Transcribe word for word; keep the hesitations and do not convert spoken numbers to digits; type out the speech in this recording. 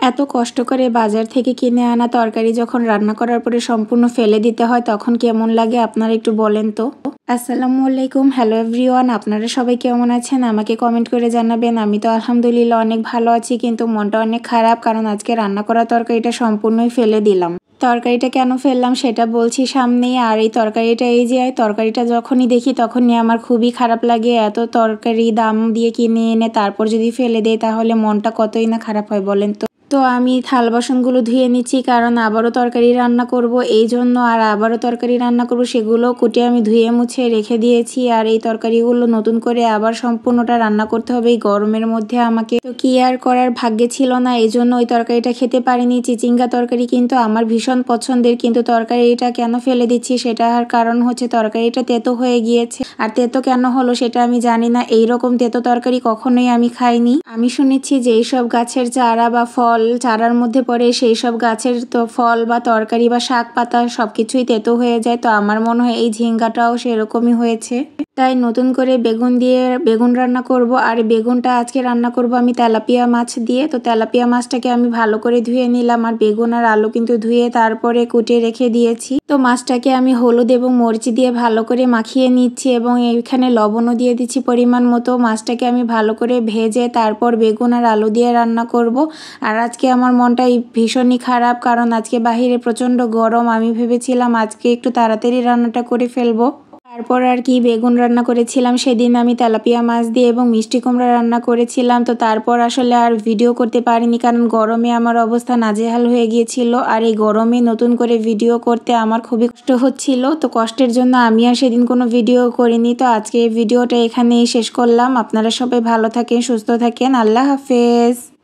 এত কষ্ট করে বাজার থেকে কিনে আনা তরকারি যখন রান্না করার পরে সম্পূর্ণ ফেলে দিতে হয় তখন কেমন লাগে আপনারা একটু বলেন তো। আসসালামু আলাইকুম, হ্যালো এভরিওয়ান, আপনারা সবাই কেমন আছেন আমাকে কমেন্ট করে জানাবেন। আমি তো আলহামদুলিল্লাহ অনেক ভালো আছি, কিন্তু মনটা অনেক খারাপ, কারণ আজকে রান্না করা তরকারিটা সম্পূর্ণই ফেলে দিলাম। তরকারিটা কেন ফেললাম সেটা বলছি সামনেই। আর এই তরকারিটা এই যে তরকারিটা যখনই দেখি তখনই আমার খুবই খারাপ লাগে। এত তরকারি দাম দিয়ে কিনে এনে তারপর যদি ফেলে দেয় তাহলে মনটা কতই না খারাপ হয় বলেন তো। তো আমি থাল বাসনগুলো ধুয়ে নিচ্ছি, কারণ আবারও তরকারি রান্না করব এই জন্য। আর আবারও তরকারি রান্না করব সেগুলো কুটে আমি ধুয়ে মুছে রেখে দিয়েছি। আর এই তরকারিগুলো নতুন করে আবার সম্পূর্ণটা রান্না করতে হবে এই গরমের মধ্যে আমাকে। তো কি আর করার, ভাগ্যে ছিল না, এই জন্য ওই তরকারিটা খেতে পারিনি। চিচিঙ্গা তরকারি কিন্তু আমার ভীষণ পছন্দের, কিন্তু তরকারিটা কেন ফেলে দিচ্ছি সেটার কারণ হচ্ছে তরকারিটা তেতো হয়ে গিয়েছে। আর তেতো কেন হলো সেটা আমি জানি না, এইরকম তেতো তরকারি কখনোই আমি খাইনি। আমি শুনেছি যে এইসব গাছের চারা বা ফল চারার মধ্যে পড়ে, সেই সব গাছের তো ফল বা তরকারি বা শাক পাতা সব কিছুই তেতো হয়ে যায়। তো আমার মনে হয় এই ঝিঙ্গাটাও সেরকমই হয়েছে। তাই নতুন করে বেগুন দিয়ে বেগুন রান্না করব। আর বেগুনটা আজকে রান্না করব আমি তেলাপিয়া মাছ দিয়ে। তো তেলাপিয়া মাছটাকে আমি ভালো করে ধুয়ে নিলাম, আর বেগুন আর আলু কিন্তু ধুয়ে তারপরে কুটে রেখে দিয়েছি। তো মাছটাকে আমি হলুদ এবং মরিচ দিয়ে ভালো করে মাখিয়ে নিচ্ছি, এবং এইখানে লবণও দিয়ে দিচ্ছি পরিমাণ মতো। মাছটাকে আমি ভালো করে ভেজে তারপর বেগুন আর আলু দিয়ে রান্না করব। আর আজকে আমার মনটা ভীষণই খারাপ, কারণ আজকে বাহিরে প্রচণ্ড গরম। আমি ভেবেছিলাম আজকে একটু তাড়াতাড়ি রান্নাটা করে ফেলবো। তারপর আর কি বেগুন রান্না করেছিলাম সেদিন আমি তেলাপিয়া মাছ দিয়ে, এবং মিষ্টি কুমড়া রান্না করেছিলাম। তো তারপর আসলে আর ভিডিও করতে পারিনি, কারণ গরমে আমার অবস্থা নাজেহাল হয়ে গিয়েছিল। আর এই গরমে নতুন করে ভিডিও করতে আমার খুবই কষ্ট হচ্ছিল। তো কষ্টের জন্য আমি আর সেদিন কোনো ভিডিও করিনি। তো আজকে এই ভিডিওটা এখানেই শেষ করলাম। আপনারা সবাই ভালো থাকেন, সুস্থ থাকেন, আল্লাহ হাফেজ।